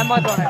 ஏமாத்தோட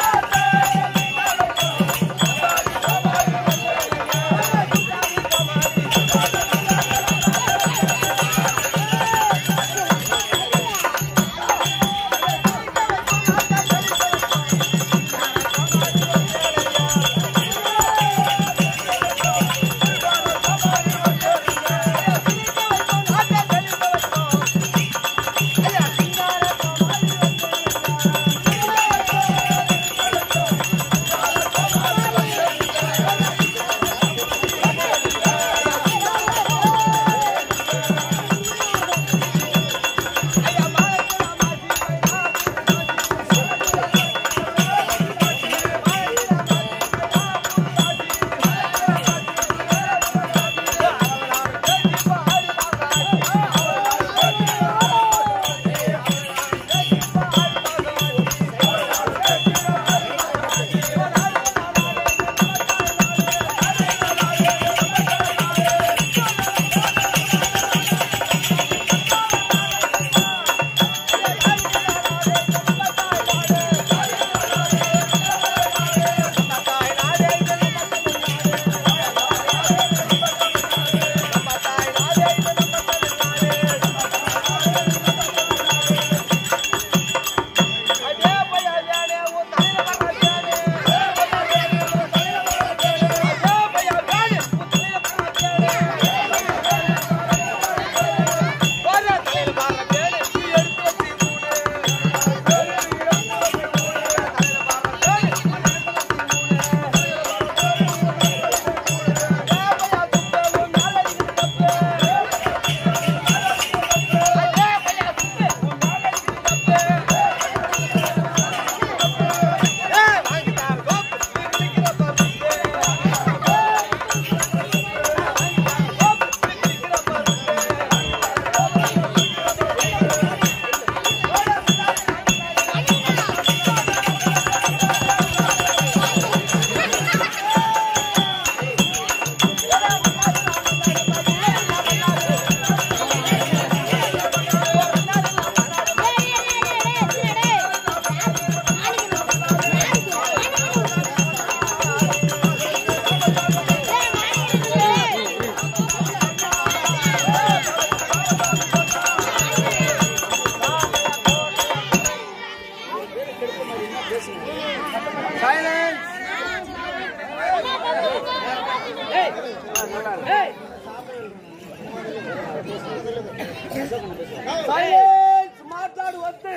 మాట్లాడు వద్దు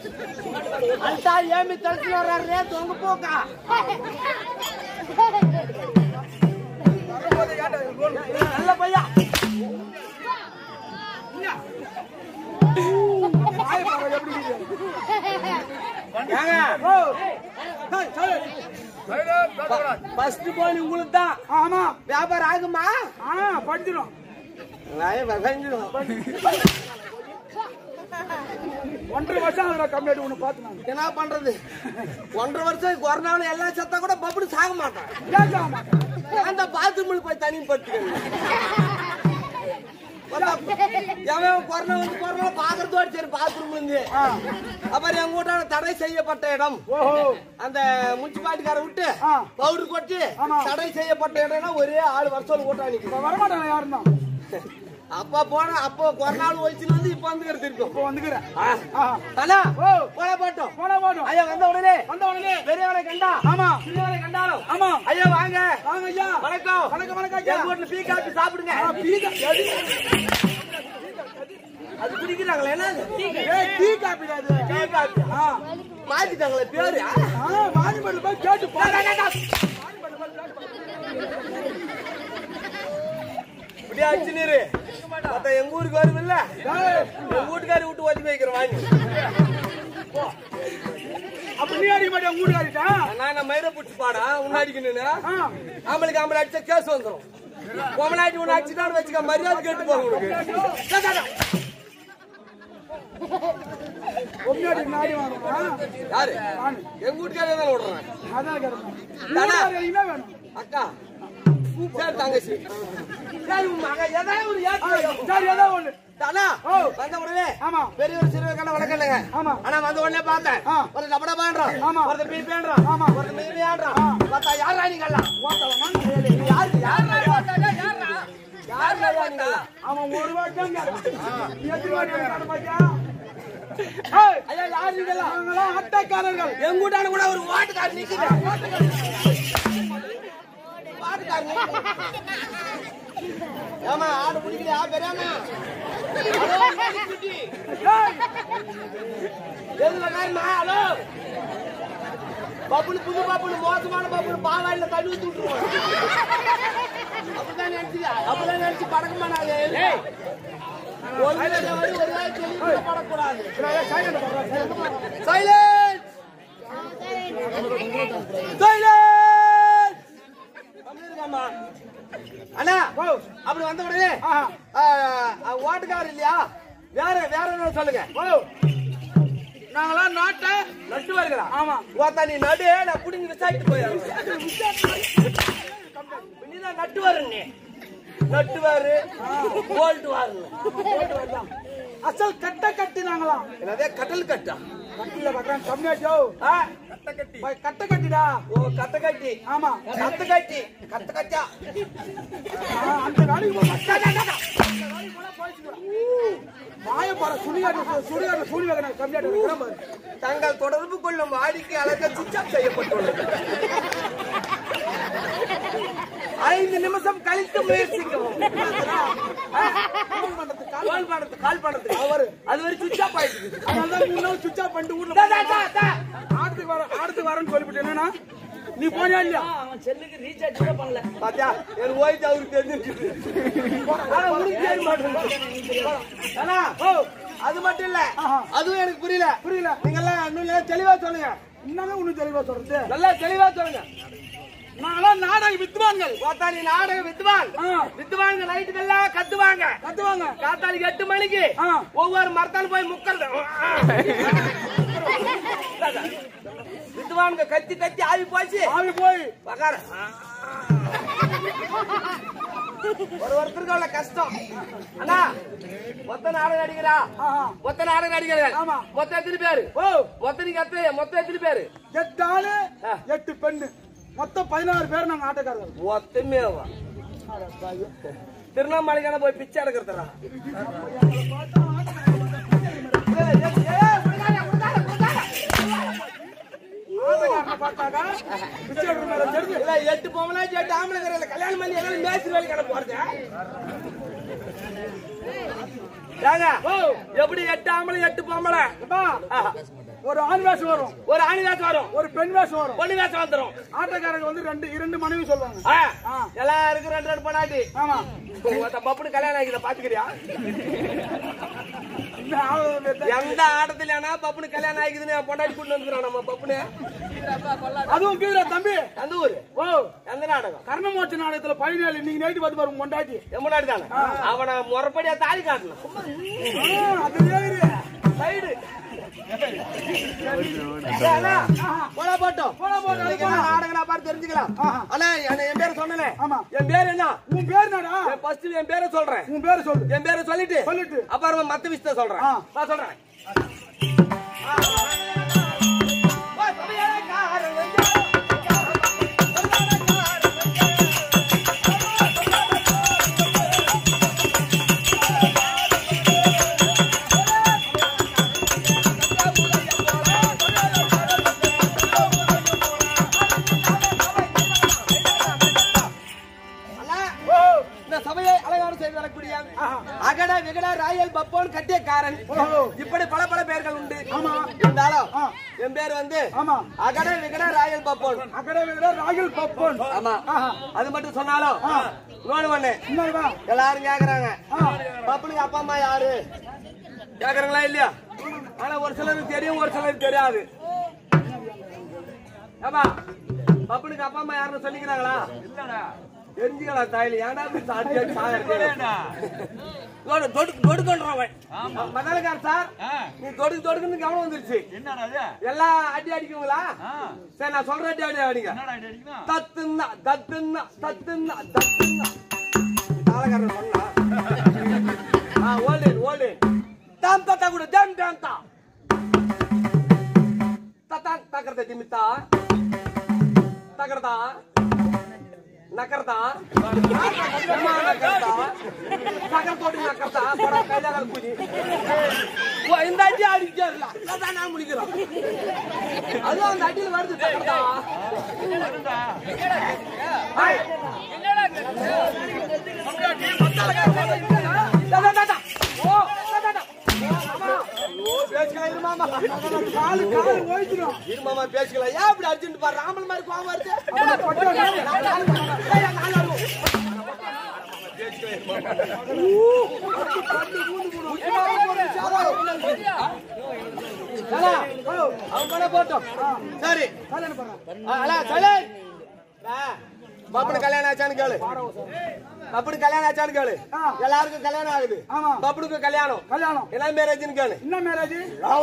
అంతా ఏమి తెలుసున్నారా రే దొంగపోక భయ్యా ஃபர்ஸ்ட் போன் உங்களுக்கு தான். ஆமா வியாபாரம் ஆகுமா? படிச்சிடும் 1.5 வருஷம் கம்மியாடி ஒண்ணு பாத்து என்ன பண்றது? 1.5 வருஷம் கொரோனாவில் எல்லாம் செத்தா கூட பப்புடு சாக மாட்டான். அந்த பாத்ரூம் போய் தனி படுத்துக்கணும். கொரோனா வந்து கொரோனா பாக்குறதோடு சரி பாத்ரூம் இருந்து அப்புறம் எங்க வீட்டான தடை செய்யப்பட்ட இடம் அந்த முனிசிபாலிட்டிக்கார விட்டு பவுடர் கொட்டி தடை செய்யப்பட்ட இடம்னா ஒரே 6 வருஷம் கூட்டாணிக்கு வரமாட்டாங்க யாருன்னா. அப்பா போன அப்போ கொரோனாவில் ஒழிச்சுன்னு வந்து இப்ப வந்துக்கிறது இருக்கும். இப்போ வந்துக்கிறேன் போட்டோம் ஐயா வந்த உடனே பெரியவரை கண்டா ஆமா சின்னவரை கண்டாலும் ஆமா ஐயா வாங்க வாங்க ஐயா வணக்கம் வணக்கம் வணக்கம் எங்க வீட்டுல டீ காபி சாப்பிடுங்க. அது குடிக்கிறாங்களே என்ன டீ காபி டீ காபி மாத்திட்டாங்களே பேரு மாநில போய் கேட்டு இப்படியே அடிச்சு நீரு எங்க ஊருக்கு வரும் இல்ல எங்க வீட்டுக்காரி விட்டு ஓட்டி வைக்கிறேன் வாங்கி அப்ப நீ அடிக்க மாட்டேன் உங்க வீட்டுக்காரிட்டா நான் மயிரை பிடிச்சி பாடா உன்ன அடிக்கணும்னு ஆம்பளுக்கு ஆம்பளை அடிச்சா கேஸ் வந்துடும். பொம்மனாட்டி ஒண்ணு அடிச்சுட்டான்னு வச்சுக்க மரியாதை கேட்டு போக உனக்கு யாரு எங்க வீட்டுக்காரே தான் விடுறேன் அக்கா தங்கச்சி சரி மக ஏதாவது ஒரு ஏதாவது ஒண்ணு தானா வந்த உடனே பெரியவர் சிறுவர் வழக்கங்க ஆனா வந்த உடனே பார்த்தேன் ஒரு டபடா பாடுறான் ஒரு பீ பேடுறான் ஒரு மீ ஆடுறான் பார்த்தா யாரா நீங்கலாம் அவன் ஒரு வாட்டம் அட்டக்காரர்கள் எங்கூட்டான கூட ஒரு வாட்டுக்காரர் நிக்குது ஏமா ஆடு பிடிக்கலையா பெரியாமா ஹலோ பப்புனு புது பப்புனு மோசமான பப்புனு பாவாயில தள்ளி ஊத்தி விட்டுருவோம் அப்படிதான் நினைச்சு படக்கமா நாங்க படக்கூடாது அண்ணா அப்படி வந்த உடனே ஓட்டுக்காரர் இல்லையா வேற வேற என்ன சொல்லுங்க நாங்களாம் நாட்டை நட்டு வருகிறா ஆமா ஓத்தா நீ நடு நான் புடிங்க விசாரிட்டு போயிடுறேன் நீதான் நட்டு வருங்க நட்டுவாரு போல்ட் வாரு அசல் கட்ட கட்டி நாங்களாம் என்னதே கட்டல் கட்டா கட்டில பக்கம் கம்மியாச்சோ கட்ட கட்டி கட்ட கட்டிடா ஓ கட்ட கட்டி ஆமா கட்ட கட்டி கட்ட கட்டா அந்த வேலைக்கு மாயப்பாற சுடிகார கம்மியாட்டு தங்கள் தொடர்பு கொள்ளும் வாடிக்கை அழக சுவிட்ச் ஆஃப் செய்யப்பட்டுள்ளது 5 நிமிஷம் கழித்து முயற்சிக்கவும் கால் பண்றதுக்கு அவரு அது வரை சுவிட்ச் ஆஃப் ஆயிடுச்சு அதனால முன்னாள் சுவிட்ச் ஆஃப் பண்ணிட்டு ஊர்ல ஆடுத்து வரேன்னு சொல்லிவிட்டு என்னன்னா நீ போனியா இல்லையா அவன் செல்லுக்கு ரீசார்ஜ் கூட பண்ணல பாத்தியா எனக்கு ஓய்த்து அவருக்கு தெரிஞ்சிருக்கு அது மட்டும் இல்ல அதுவும் எனக்கு புரியல நீங்க எல்லாம் இன்னும் தெளிவா சொல்லுங்க இன்னமே ஒண்ணு தெளிவா சொல்றது நல்லா தெளிவா சொல்லுங்க நாங்களாம் நாடக வித்வான்கள் காத்தாலி நாடக வித்வான்கள் நைட்டுக்கெல்லாம் கத்துவாங்க காத்தாலிக்கு 8 மணிக்கு ஒவ்வொரு மரத்தாலும் போய் முக்கிறது வித்வான்கள் கத்தி கத்தி ஆவி போய் பகார ஒருத்தருக்கு அவ்வளவு கஷ்டம் அண்ணா மொத்த நாடகம் நடிக்கிறா மொத்த நாடகம் நடிக்கிறேன் மொத்தம் எத்தனை பேரு மொத்தம் எத்தனை பேரு 8 ஆளு 8 பெண்ணு மொத்தம் 16 பேர் நாங்க ஆட்டக்காரர்கள் மொத்தமேவா திருவண்ணாமலைக்கான போய் பிச்சை எடுக்கிறதுரா இல்ல 8 பொம்பளை 8 ஆம்பளை கல்யாணம் பண்ணி எல்லாம் மேய்ச்சி வேலைக்கான போறது எப்படி 8 ஆம்பளை 8 பொம்பளை ஒரு ஆண் வேஷம் வரும் ஒரு பெண் வேஷம் வரும் பொண்ணு வேஷம் வந்துரும் ஆட்டக்காரங்க வந்து 2 மனைவி சொல்லுவாங்க எல்லாருக்கும் 2 பொண்டாட்டி ஆமா பப்புனு கல்யாணம் ஆகித பாத்துக்கிறியா எந்த ஆட்டத்திலானா பப்புனு கல்யாணம் ஆகிதுன்னு பொண்டாட்டி கூட்டு வந்துக்கிறான் நம்ம பப்புனு அதுவும் கீழே தம்பி அந்த ஊரு எந்த நாடகம் கர்ணமோட்ச நாடகத்துல 17 இன்னைக்கு நைட்டு பார்த்து பாருங்க பொண்டாட்டி எம்முடாடி தானே அவனை முறைப்படியா தாலி காட்டணும் சைடு தெரிஞ்சுக்கலாம் ஆனா என் பேரை சொன்னேன் என் பேர் என்ன உன் பேர் என்னடா என் பேரை சொல்றேன் உன் பேரை சொல்லு என் பேரை சொல்லிட்டு அப்புறம் மத்த விஷயத்த சொல்றேன் நான் சொல்றேன் அகட விகட ராயல் பப்போன் கட்டியக்காரன் இப்படி பல பேர்கள் உண்டு இருந்தாலும் என் பேர் வந்து அகட விகட ராயல் பப்போன் ஆமா அது மட்டும் சொன்னாலும் எல்லாரும் கேக்குறாங்க பப்பனுக்கு அப்பா அம்மா யாரு கேக்குறாங்களா இல்லையா ஆனா ஒரு சிலருக்கு தெரியும் ஒரு சிலருக்கு தெரியாது ஆமா பப்பனுக்கு அப்பா அம்மா யாருன்னு சொல்லிக்கிறாங்களா இல்லடா தெரிஞ்சுக்கலாம் தாயில ஏன்னா மதாலக்கார சார் நீ தொடுக்குன்னு கவனம் வந்துருச்சு எல்லாம் அடி அடிக்குங்களா சரி நான் சொல்ற அடி அடிங்க தத்துன்னா தத்துன்னா தத்துன்னா தத்துன்னா தாளக்காரன் சொன்னா ஓல்டு தாம் தா கூட தாம் தாம் தா தா தகரத திமித்தா தகரதா நகரதா நகரதா சகர் போட்டு நகரதா பட கையால குதி ஓ இந்த அடி அடிச்சறல அதான் நான் முடிக்கிறோம் அது அந்த அடியில வருது தகரதா என்னடா ஹாய் என்னடா அப்படியே மத்தால ஓ மாமா கால் ஓய்ச்சிரும் இரு மாமா பேசிக்கலாம் ஏன் இப்படி அர்ஜென்ட் பாரு ராமல் மாதிரி கோவம் வருது அவன் போட்டோம் சரி பப்புனு கல்யாணம் ஆச்சான்னு கேளு பப்புனு கல்யாணம் ஆச்சான்னு கேளு எல்லாருக்கும் கல்யாணம் ஆகுது பப்புனுக்கு கல்யாணம் என்ன மேரேஜ்னு கேளு என்ன மேரேஜ்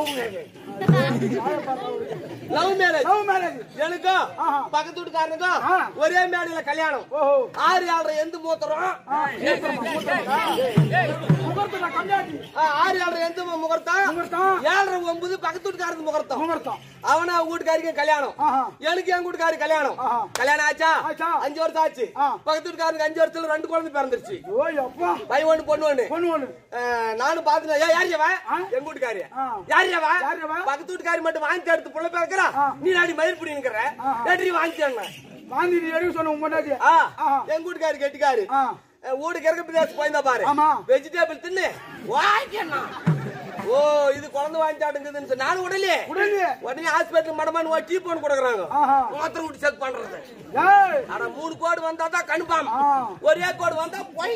லவ் மேரேஜ் எனக்கும் பக்கத்து வீட்டுக்காரனுக்கும் ஒரே மேடையில கல்யாணம் 6 எந்த மூத்தரும் 6 எந்த முகூர்த்தம் 7:09 பக்கத்து வீட்டுக்காரனுக்கு முகூர்த்தம் அவனா வீட்டுக்காரிக்கும் கல்யாணம் எனக்கு என் வீட்டுக்காரி கல்யாணம் ஆச்சா 5 வருஷம் ஆச்சு பக்கத்து வீட்டுக்காரனுக்கு 5 வருஷத்துல 2 குழந்தை பிறந்துருச்சு பையன் ஒண்ணு பொண்ணு ஒண்ணு நானும் பாத்துட்டேன் யாரியவா எங்க வீட்டுக்காரி யாரியவா பக்கத்து வீட்டுக்காரி மட்டும் வாங்கி எடுத்து புள்ள பேக்கிறா நீ நாடி மயிர் பிடி நிக்கிற ஏற்றி வாங்கிட்டேன் சொன்ன எங்க வீட்டுக்காரி கெட்டிக்காரு வீடு கிழக்கு பிரதேசம் போயிருந்தா பாரு வெஜிடபிள் தின்னு வாங்கிக்கணும் ஓ இது குழந்தை வாங்கிட்டாடுங்குதுன்னு நானும் உடனே ஹாஸ்பிட்டல் மடமானு டீ போன் கொடுக்குறாங்க மாத்திரை விட்டு செக் பண்றது ஆனா 3 கோடு வந்தா தான் கன்ஃபார்ம் ஒரே கோடு வந்தா போய்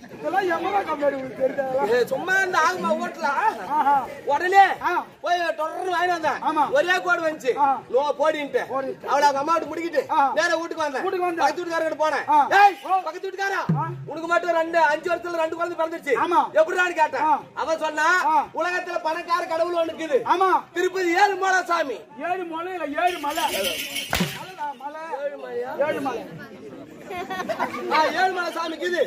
சும்மா இந்த ஆகுமா ஓட்டல உடனே போய் தொடர்ந்து வாங்கி வந்தேன் ஒரே கோடு வந்துச்சு நோ போடின்ட்டு அவளை அவங்க அம்மா விட்டு முடிக்கிட்டு நேர வீட்டுக்கு வந்தேன் பக்கத்து வீட்டுக்காரர்கிட்ட போனேன் பக்கத்து வீட்டுக்காரா உனக்கு மட்டும் 5 வருஷத்துல 2 குழந்தை பிறந்துருச்சு எப்படின்னு கேட்டேன் அவன் சொன்னா உலகத்துல பணக்கார கடவுள் ஒண்ணு இருக்குது திருப்பதி 7 மலை சாமி 7 மலை இல்ல 7 மலை 7 மலை 7 மலை சாமிக்குது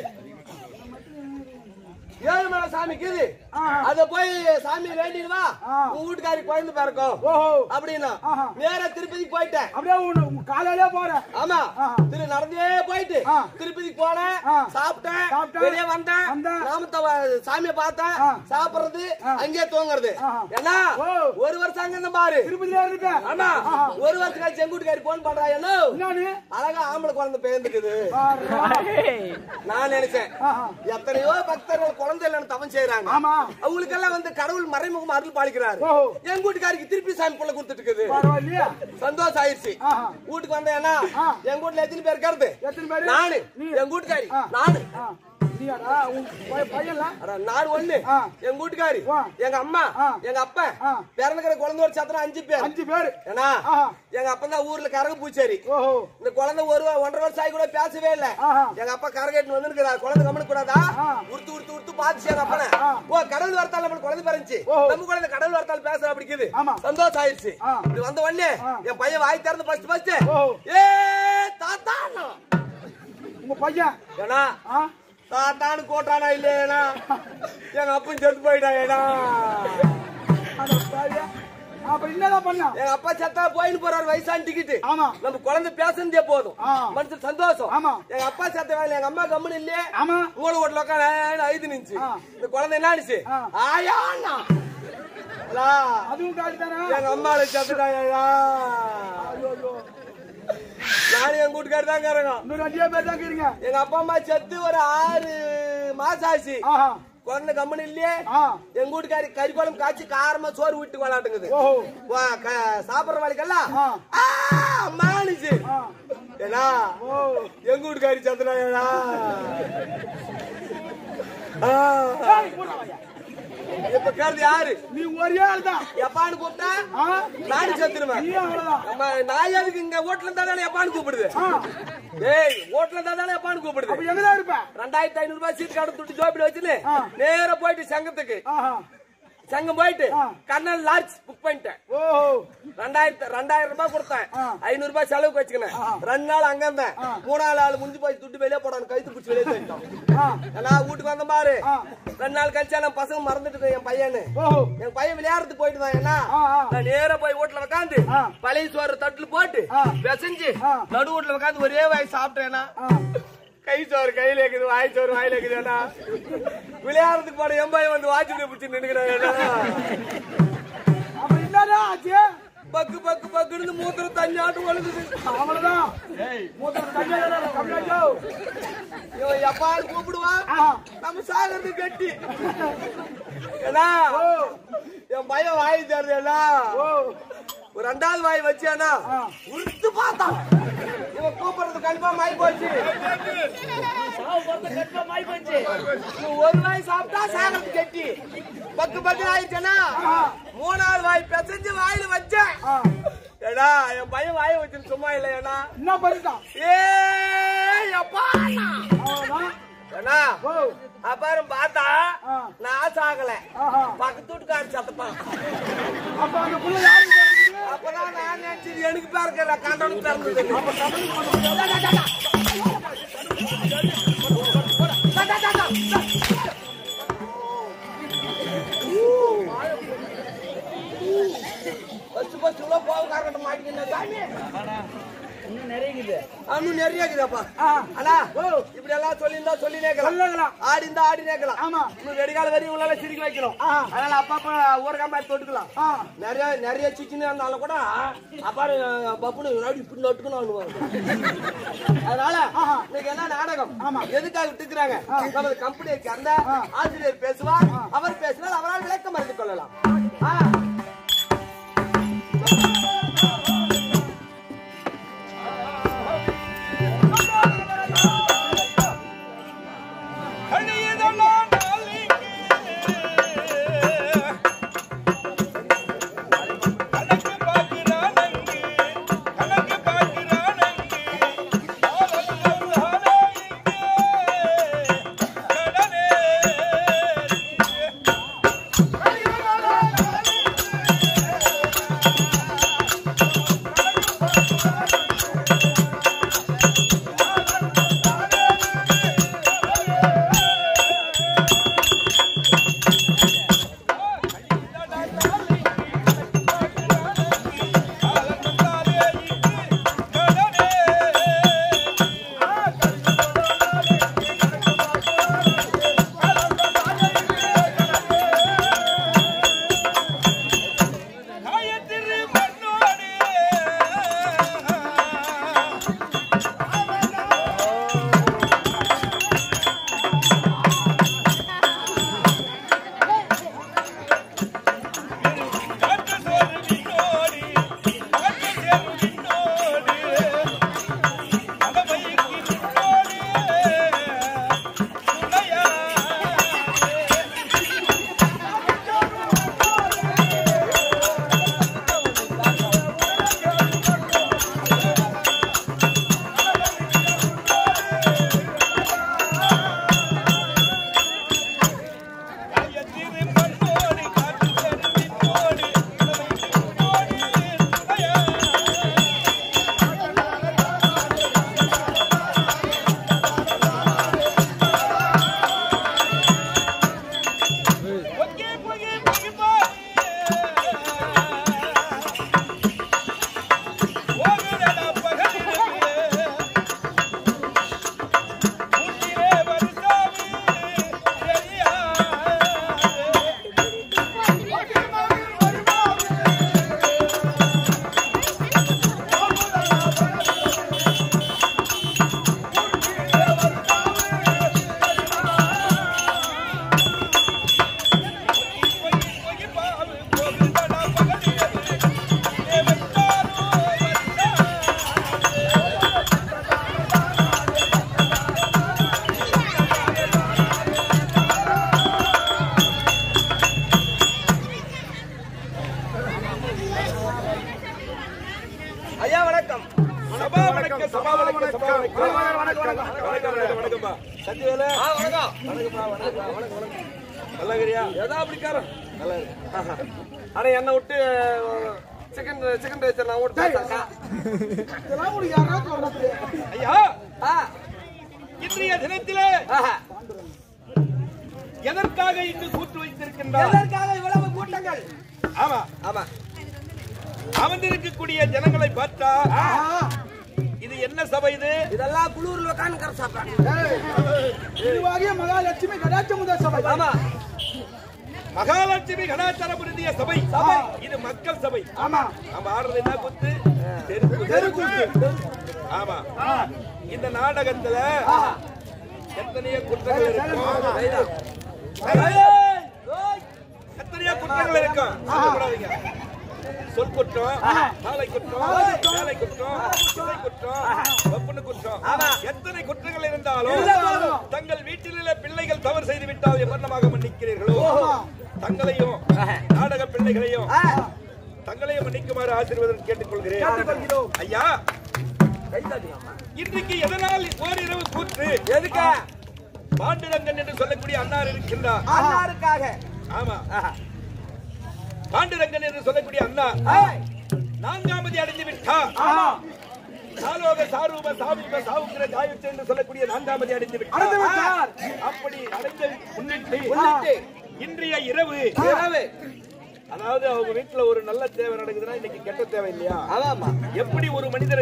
7 மலை சாமிக்குது அத போய் சாமி வேண்டிட்டு வா உன் வீட்டுக்காரி குழந்தை பிறக்கும் அப்படின்னா நேரா திருப்பதிக்கு போயிட்டேன் அப்படியே காலையில போறேன் ஆமா நடந்தே போயிட்டு திருப்பதிக்கு போனேன் சாப்பிட்டேன் வெளியே வந்தேன் நாமத்தை சாமியை பார்த்தேன் சாப்பிடுறது அங்கேயே தூங்குறது ஏன்னா 1 வருஷம் அங்க இருந்த பாரு திருப்பதியில இருந்தேன் ஆமா 1 வருஷம் கழிச்சு எங்க வீட்டுக்காரி போன் பண்றா என்ன அழகா ஆம்பளை குழந்தை பேர்ந்துக்குது நான் நினைச்சேன் எத்தனையோ பக்தர்கள் குழந்தை இல்லைன்னு தவம் செய்யறாங்க அவங்களுக்கு எல்லாம் வந்து கடவுள் மறைமுகம் அருள் பாலிக்கிறாரு எங்க வீட்டுக்காரிக்கு திருப்பி சாமி புள்ள கொடுத்துட்டு இருக்குது சந்தோஷம் ஆயிடுச்சு வீட்டுக்கு வந்தேன்னா எங்க வீட்டுல எத்தனை பேர் இருக்கிறது நானு எங்க வீட்டுக்காரி நானு நான் ஒண்ணு எங்க வீட்டுக்காரி எங்க அம்மா எங்க அப்பா பிறந்துக்கிற குழந்தை சத்திரம் 5 பேர் ஏன்னா எங்க அப்பா தான் ஊர்ல கரகு பூச்சேரி இந்த குழந்தை 1.5 வருஷம் ஆகி கூட பேசவே இல்ல எங்க அப்பா கரகட்டு வந்துருக்கிறார் குழந்தை கம்மனு கூடாதா உடுத்து பாத்துச்சு எங்க அப்பனை ஓ கடவுள் வரத்தால் நம்ம குழந்தை பிறந்துச்சு நம்ம குழந்தை கடவுள் வரத்தால் பேசுற அப்படிக்குது சந்தோஷம் ஆயிடுச்சு இது வந்த உடனே என் பையன் வாய் திறந்து ஃபர்ஸ்ட் ஏ தாத்தா உங்க பையன் ஏன்னா தாத்தானு கோட்டானா இல்லையா எங்க அப்பன் செத்து போயிட்டானா எங்க அப்பா செத்தா போயின்னு போறாரு வயசான டிக்கெட் நம்ம குழந்தை பேசுறதே போதும் மனசு சந்தோஷம் எங்க அப்பா செத்த வேலை எங்க அம்மா கம்முன்னு இல்லையே மூளை ஓட்டல உட்காந்து 5 நிமிச்சு இந்த குழந்தை என்ன ஆனிச்சு ஆயாண்ணா அதுவும் எங்க அம்மாவை செத்துட்டாயா நானும் எங்க வீட்டுக்காரி தான் இருக்கிறேங்க எங்க அப்பா அம்மா செத்து ஒரு 6 மாசம் ஆச்சு குழந்தை கம்மனு இல்லையே எங்க வீட்டுக்காரி கறி குழம்பு காய்ச்சி காரமா சோறு வீட்டுக்கு விளாட்டுங்குது சாப்பிடுற வேலைக்கெல்லாம் மானுச்சு ஏன்னா எங்க வீட்டுக்காரி செத்துனா இப்ப கேள்வி யாரு நீ ஒரே ஆள் தான் எப்பான்னு கூப்பிட்டா நானு செத்துருவேன் நான் எதுக்கு இங்க ஓட்டுல இருந்தா எப்பான்னு கூப்பிடுது ஏய் ஓட்டுல இருந்தா எப்பான்னு கூப்பிடுது எங்கதான் இருப்ப 2500 ரூபாய் சீட் கார்டு துட்டு ஜோபில வச்சுன்னு நேர போயிட்டு சங்கத்துக்கு சங்கம் போயிட்டு கர்னல் லாட்ஜ் புக் பண்ணிட்டேன். 2000 ரூபாய் கொடுத்தேன். 500 ரூபாய் செலவுக்கு வச்சுக்கினேன். 2 நாள் அங்க இருந்தேன். 3ஆவது நாள் முடிஞ்சு போய் துட்டு வெளியே போடான்னு கைத்து பிடிச்சி வெளியே போயிட்டோம். நான் வீட்டுக்கு வந்த பாரு 2 நாள் கழிச்சா நான் பசங்க மறந்துட்டு என் பையனு என் பையன் விளையாடுறதுக்கு போயிட்டு தான். ஏன்னா நான் நேர போய் வீட்டுல உட்காந்து பழைய சோறு தட்டுல போட்டு பிசைஞ்சு நடு வீட்டுல உட்காந்து ஒரே வாய் சாப்பிட்டேன்னா கை சோறு கையில இருக்குது, வாய் சோறு வாயில இருக்குதுன்னா விளையாடுறதுக்கு போன என் பையன் வந்து வாட்சி பிடிச்சி நின்னுக்கிறான். பக்கு பக்கு பக்குன்னு மூத்திரம் தண்ணி ஆட்டு ஒழுங்குது. அவ்வளவுதான் எப்பாரு கூப்பிடுவான் நம்ம சாகிறது கட்டி. ஏன்னா என் பையன் வாய் தருதுன்னா ஒரு 2வது வாய் வச்சானா உருத்து பார்த்தான். இவன் கூப்பிடுறது கண்டிப்பா மாய் போச்சு. ஒரு வாய் சாப்பிட்டா சாகிறது கட்டி பக்கு பக்கு ஆயிடுச்சேன்னா 3ஆவது வாய் பெசஞ்சு வாயில வச்சேன். ஏடா என் பையன் வாய வச்சு சும்மா இல்ல. ஏன்னா என்ன பண்ணிட்டான்? ஏன்னா அப்புறம் பார்த்தா நான் சாகல, பக்கத்து வீட்டுக்காரன் சத்தப்பான். அப்பதான் நான் நினைச்சது எனக்கு பேருக்கல கண்டனம் திறந்தது. போகக்காரட்ட மாட்டிக்கிட்டேன் சாமி. இன்னும் நிறைய இருக்குதாப்பா. அண்ணா இப்படி எல்லாம் சொல்லியிருந்தா சொல்லி நேக்கலாம், ஆடி இருந்தா ஆடி நேக்கலாம். இன்னும் வெடிகால வரையும் உங்களால சிரிக்க வைக்கணும். அதனால அப்பா ஊரகாம தொட்டுக்கலாம். நிறைய சிக்கன் இருந்தாலும் கூட அப்பாரு பப்புனு இப்படி நட்டுக்கணும். அதனால இன்னைக்கு என்ன நாடகம் எதுக்காக விட்டுக்கிறாங்க? நமது கம்பெனிக்கு அந்த ஆசிரியர் பேசுவார், அவர் பேசினால் அவரால் விளக்கம் அறிந்து கொள்ளலாம். சத்தியவேலு வணக்கம். நல்லா இருக்கிறியா? ஏதா அப்படி காரம் நல்லா இருக்கு. ஆனா என்ன விட்டு சிக்கன் ரைஸ் நான் விட்டு இதெல்லாம் உங்களுக்கு யாராவது சொல்றது? ஐயா இன்றைய தினத்திலே எதற்காக இங்கு கூட்டு வைத்திருக்கின்றார்? எதற்காக இவ்வளவு கூட்டங்கள்? ஆமா ஆமா, அமர்ந்திருக்கக்கூடிய ஜனங்களை பார்த்தா இது என்ன சபை? இது இதெல்லாம் குளூர்ல உட்கார்ந்து கரை சாப்பிடுறாங்க. திருவாகிய மகாலட்சுமி கடாட்சமுத சபை. ஆமா, மகாலட்சுமி கடாச்சார புரிந்திய சபை. இது மக்கள் சபை. ஆமா, நம்ம ஆடுறது என்ன குத்து? தெருக்கூத்து. ஆமா, இந்த நாடகத்துல எத்தனையோ குற்றங்கள் இருக்கும். எத்தனையோ குற்றங்கள் இருக்கும். சொல்லக்கூடாதீங்க. சொல் குற்றம், சாலை குற்றம், வேலை குற்றம், இசை குற்றம், ஒப்பனை குற்றம், எத்தனை குற்றங்கள் இருந்தாலும் தங்கள் வீட்டில் உள்ள பிள்ளைகள் தவறு செய்து விட்டால் எவ்வளமாக மன்னிக்கிறீர்களோ தங்களையும் நாடக பிள்ளைகளையும் தங்களையும் மன்னிக்குமாறு ஆசீர்வாதம் கேட்டுக்கொள்கிறேன். ஐயா, இன்றைக்கு எதனால் ஓரிரவு கூற்று? எதுக்கு? பாண்டுரங்கன் என்று சொல்லக்கூடிய அன்னார் இருக்கின்றார். அன்னாருக்காக. ஆமா, பாண்டுரங்கன் என்று சொல்லக்கூடிய அண்ணா 4ஆவது அடைந்து விட்டார். சாலோக சாரூப சாமீப சாவுக்கிற ஜாயுச்ச என்று சொல்லக்கூடிய 4ஆவது அடைந்து விட்டார். அப்படி அடைந்து முன்னிட்டு இன்றைய இரவு அதாவது அவங்க வீட்டுல ஒரு நல்ல தேவை நடக்குதுன்னா இன்னைக்கு கெட்ட தேவை இல்லையா? ஆமா, எப்படி ஒரு மனிதரை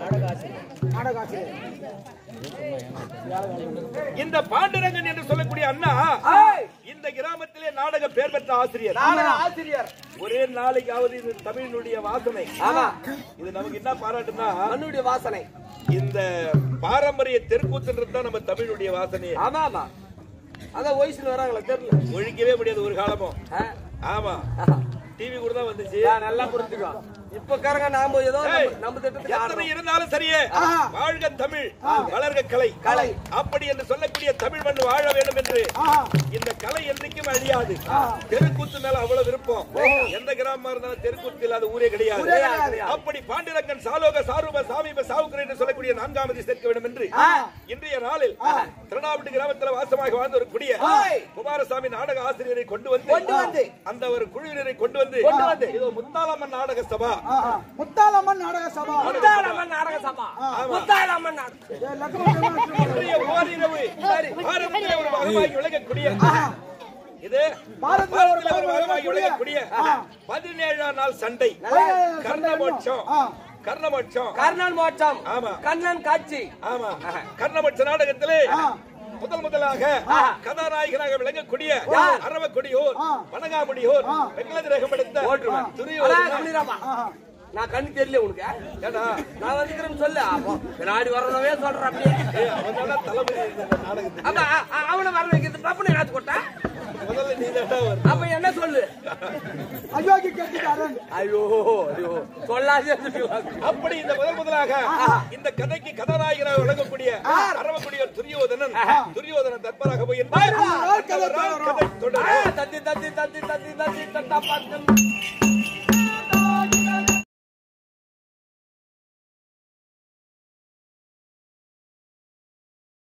இந்த பாண்டுரங்கன் என்று சொல்லக்கூடிய அண்ணா இந்த கிராமத்திலே நாடக பேர் பெற்ற ஆசிரியர். ஒரே நாளைக்காவது இது தமிழினுடைய வாசனை. இது நமக்கு என்ன பாராட்டுனா மண்ணுடைய வாசனை. இந்த பாரம்பரிய தெருக்கூத்துன்றது தான் நம்ம தமிழுடைய வாசனை. ஆமா ஆமா, அதான் வயசுல வராங்களா தெரியல, ஒழிக்கவே முடியாது ஒரு காலமும். ஆமா, டிவி கூட தான் வந்துச்சு. நல்லா புரிஞ்சுக்கோ. இப்ப காரங்க நாம ஏதோ நம்ம திட்டத்துக்கு எத்தனை இருந்தாலும் சரியே, வாழ்க தமிழ், வளர்க கலை. அப்படி என்று சொல்லக்கூடிய தமிழ் மண் வாழ வேண்டும் என்று இந்த கலை என்றைக்கும் அழியாது. தெருக்கூத்து மேல அவ்வளவு விருப்பம். எந்த கிராமமா இருந்தாலும் தெருக்கூத்து இல்லாத ஊரே கிடையாது. அப்படி பாண்டிரங்கன் சாலோக சாரூப சாமீப சாவுக்கிற என்று சொல்லக்கூடிய 4ஆவது சேர்க்க வேண்டும் என்று இன்றைய நாளில் திருநாவட்டு கிராமத்தில் வாசமாக வாழ்ந்த ஒரு குடிய குமாரசாமி நாடக ஆசிரியரை கொண்டு வந்து அந்த ஒரு குழுவினரை கொண்டு வந்து இதோ முத்தாலம்மன் நாடக சபா. முத்தாலம்மன் நாடக சபா. ஓரிரவு பாரதத்திலே ஒரு வகமாகி விளங்கக்கூடிய இது பாரதத்திலே ஒரு வகமாகி விளங்கக்கூடிய 17ஆம் நாள் சண்டை கர்ணன் மோட்சம். ஆமா, கண்ணன் காட்சி. ஆமா, கர்ணமோட்ச நாடகத்திலே முதலாக கதாநாயகனாக விளங்கக்கூடிய அரவக்கொடியோர் வணங்காமுடியோர் வெங்கலதிரகம் எடுத்த நான் கண்ணு தெரியல உனக்கு. ஏடா நான் வந்துக்கிறேன்னு சொல்லு. பின்னாடி வரணுமே சொல்றேன். அப்படியே அவன் தலைமுறை நாடகத்துக்கு அவனை வர வைக்கிறது தப்புன்னு காத்து கொட்டா. முதல்ல நீ தான் அப்ப என்ன சொல்லு? அயோக்கி கேட்டுக்காரன். ஐயோ சொல்லாதே. அப்படி இந்த முதலாக இந்த கதைக்கு கதாநாயகனாக விளங்கக்கூடிய அரவக்குடியோர் துரியோதனன் தற்பராக போய் தத்தி தத்தி தத்தி தத்தி தத்தி தத்தி தத்தி